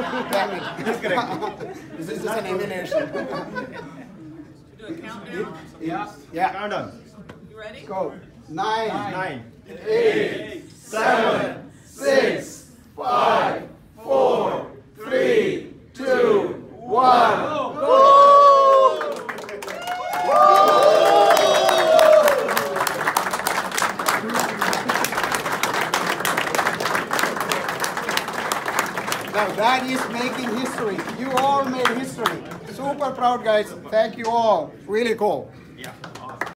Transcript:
Damn it. That's correct. This is just an emulation. Do a countdown. Yeah. Countdown. You ready? Go. 9, 9, 8, 7, 6, 5, 4, 3, 2, 1. Go! Now that is making history. You all made history. Super proud, guys. Thank you all. Really cool.